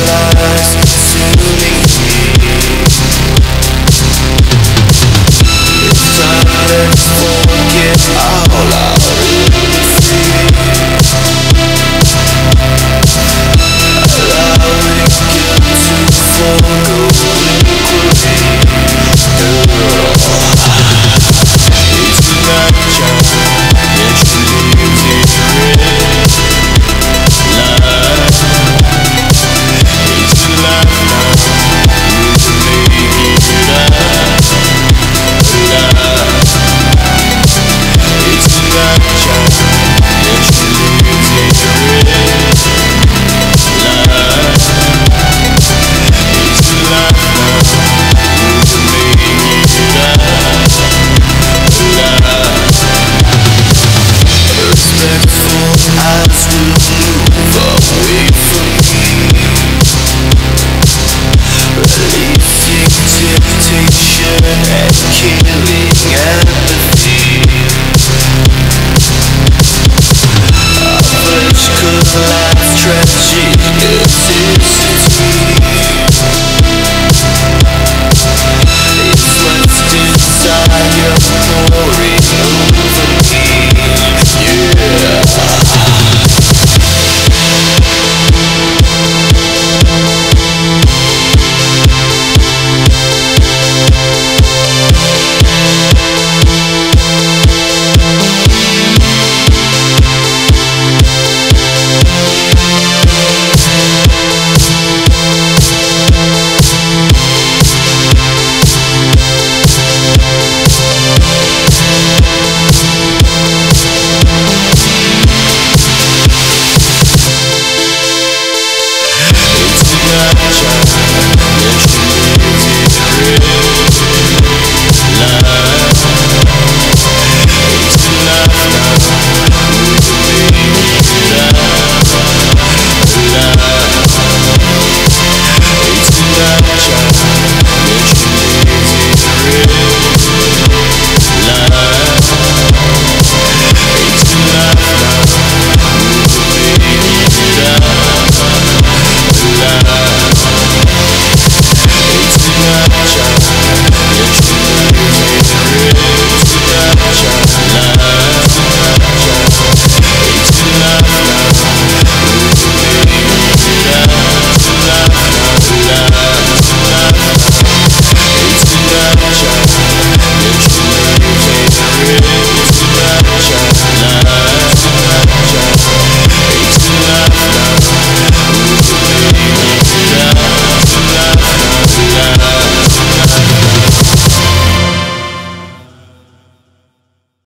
lies consuming me. It's time, let's forget all our fear. Allowing you to forego inquiry. It's not just that she lives in red light. It's a life now with a naked eye. It's not just that she lives in red light. It's a life now with a naked eye. Respectful eyes will move away from me, releasing temptation and killing empathy. Our flesh collides, tragic.